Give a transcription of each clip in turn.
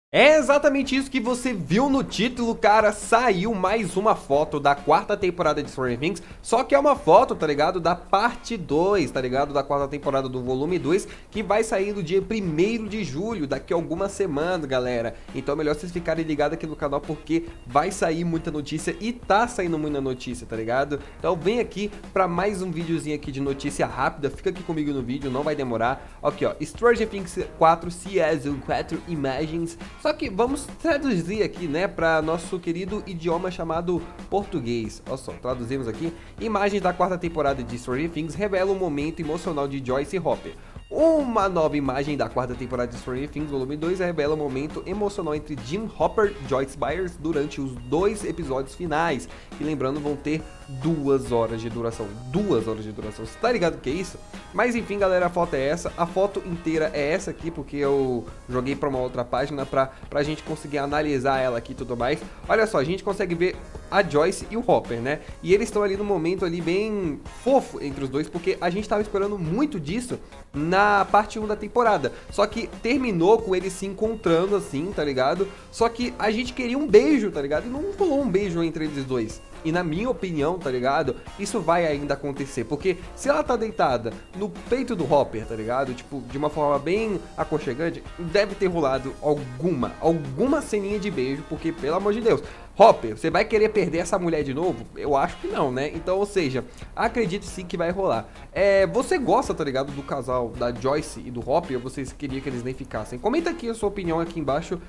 É exatamente isso que você viu no título, cara. Saiu mais uma foto da quarta temporada de Stranger Things, só que é uma foto, tá ligado? Da parte 2, tá ligado? Da quarta temporada do volume 2, que vai sair no dia 1º de julho, daqui a algumas semanas, galera. Então é melhor vocês ficarem ligados aqui no canal, porque vai sair muita notícia e tá saindo muita notícia, tá ligado? Então vem aqui pra mais um videozinho aqui de notícia rápida, fica aqui comigo no vídeo, não vai demorar. Aqui, ó, Stranger Things 4 Season 4 Imagens. Só que vamos traduzir aqui, né, para nosso querido idioma chamado português. Olha só, traduzimos aqui. Imagens da quarta temporada de Stranger Things revelam um momento emocional de Joyce e Hopper. Uma nova imagem da quarta temporada de Stranger Things, volume 2, revela um momento emocional entre Jim Hopper e Joyce Byers durante os 2 episódios finais, que lembrando vão ter 2 horas de duração. 2 horas de duração, você tá ligado o que é isso? Mas enfim, galera, a foto é essa, a foto inteira é essa aqui, porque eu joguei pra uma outra página pra gente conseguir analisar ela aqui e tudo mais. Olha só, a gente consegue ver a Joyce e o Hopper, né? E eles estão ali no momento ali bem fofo entre os dois, porque a gente tava esperando muito disso na parte 1 da temporada. Só que terminou com eles se encontrando assim, tá ligado? Só que a gente queria um beijo, tá ligado? E não rolou um beijo entre eles dois. E na minha opinião, tá ligado? Isso vai ainda acontecer, porque se ela tá deitada no peito do Hopper, tá ligado? Tipo, de uma forma bem aconchegante, deve ter rolado alguma ceninha de beijo, porque, pelo amor de Deus, Hopper, você vai querer perder essa mulher de novo? Eu acho que não, né? Então, ou seja, acredito sim que vai rolar. Você gosta, tá ligado, do casal da Joyce e do Hopper, ou vocês queriam que eles nem ficassem? Comenta aqui a sua opinião aqui embaixo,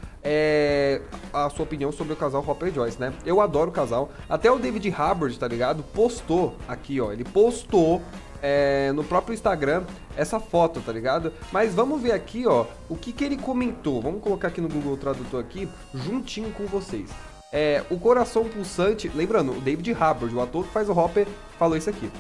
a sua opinião sobre o casal Hopper e Joyce, né? Eu adoro o casal, até o David Harbour, tá ligado? Postou aqui, ó, ele postou no próprio Instagram essa foto, tá ligado? Mas vamos ver aqui, ó, o que ele comentou. Vamos colocar aqui no Google Tradutor aqui, juntinho com vocês. O coração pulsante, lembrando, o David Harbour, o ator que faz o Hopper, falou isso aqui.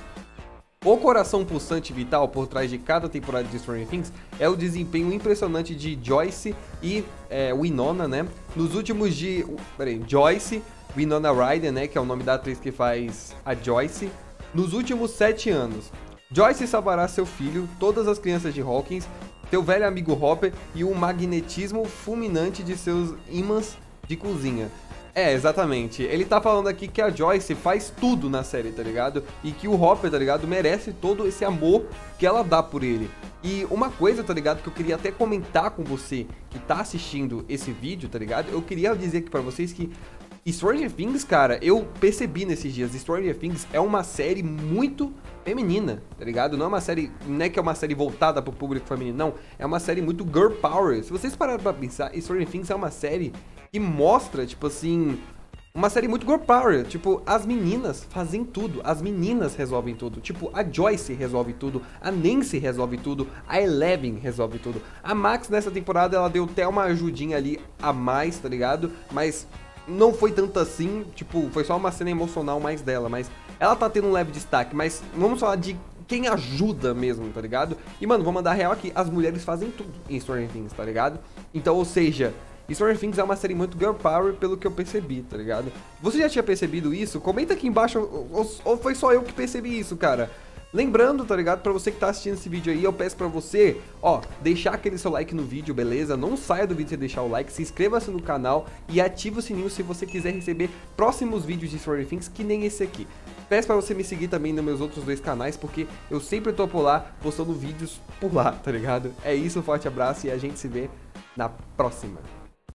O coração pulsante vital por trás de cada temporada de Stranger Things é o desempenho impressionante de Joyce e Winona, né? Nos últimos de... Joyce, Winona Ryder, né? Que é o nome da atriz que faz a Joyce. Nos últimos 7 anos. Joyce salvará seu filho, todas as crianças de Hawkins, seu velho amigo Hopper e o magnetismo fulminante de seus ímãs de cozinha. Exatamente. Ele tá falando aqui que a Joyce faz tudo na série, tá ligado? E que o Hopper, tá ligado, merece todo esse amor que ela dá por ele. E uma coisa, tá ligado, que eu queria até comentar com você que tá assistindo esse vídeo, tá ligado? Eu queria dizer aqui pra vocês que Stranger Things, cara, eu percebi nesses dias, Stranger Things é uma série muito feminina, tá ligado? Não é uma série, não é que é uma série voltada pro público feminino, não. É uma série muito girl power. Se vocês pararem pra pensar, Stranger Things é uma série que mostra, tipo assim, uma série muito girl power. Tipo, as meninas fazem tudo, as meninas resolvem tudo. Tipo, a Joyce resolve tudo, a Nancy resolve tudo, a Eleven resolve tudo. A Max nessa temporada, ela deu até uma ajudinha ali a mais, tá ligado? Mas não foi tanto assim, tipo, foi só uma cena emocional mais dela, mas ela tá tendo um leve destaque, mas vamos falar de quem ajuda mesmo, tá ligado? E, mano, vou mandar real aqui, as mulheres fazem tudo em Stranger Things, tá ligado? Então, ou seja, Stranger Things é uma série muito girl power pelo que eu percebi, tá ligado? Você já tinha percebido isso? Comenta aqui embaixo, ou foi só eu que percebi isso, cara? Lembrando, tá ligado? Pra você que tá assistindo esse vídeo aí, eu peço pra você, ó, deixar aquele seu like no vídeo, beleza? Não saia do vídeo sem deixar o like, se inscreva-se no canal e ative o sininho se você quiser receber próximos vídeos de Stranger Things, que nem esse aqui. Peço pra você me seguir também nos meus outros 2 canais, porque eu sempre tô por lá, postando vídeos por lá, tá ligado? É isso, um forte abraço e a gente se vê na próxima.